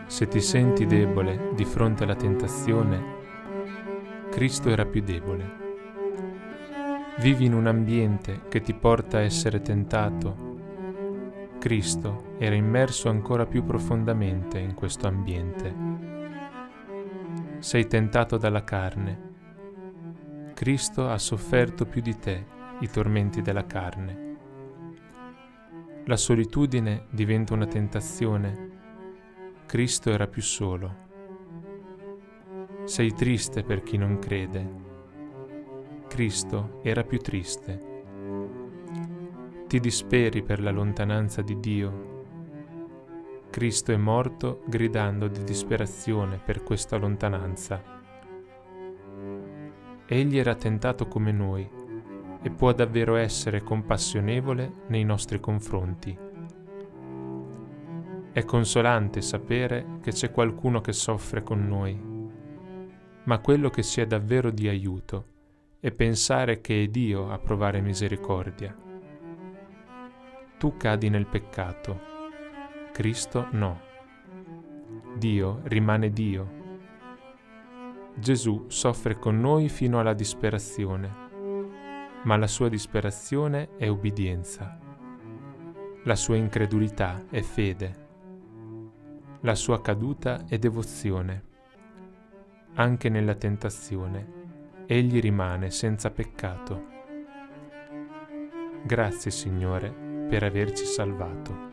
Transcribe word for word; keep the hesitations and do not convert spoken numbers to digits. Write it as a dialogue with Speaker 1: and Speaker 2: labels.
Speaker 1: Se ti senti debole di fronte alla tentazione, Cristo era più debole. Vivi in un ambiente che ti porta a essere tentato. Cristo era immerso ancora più profondamente in questo ambiente. Sei tentato dalla carne. Cristo ha sofferto più di te i tormenti della carne. La solitudine diventa una tentazione. Cristo era più solo. Sei triste per chi non crede. Cristo era più triste. Ti disperi per la lontananza di Dio. Cristo è morto gridando di disperazione per questa lontananza. Egli era tentato come noi e può davvero essere compassionevole nei nostri confronti. È consolante sapere che c'è qualcuno che soffre con noi, ma quello che sia davvero di aiuto è pensare che è Dio a provare misericordia. Tu cadi nel peccato, Cristo no. Dio rimane Dio. Gesù soffre con noi fino alla disperazione, ma la sua disperazione è ubbidienza. La sua incredulità è fede. La sua caduta è devozione. Anche nella tentazione, egli rimane senza peccato. Grazie, Signore, per averci salvato.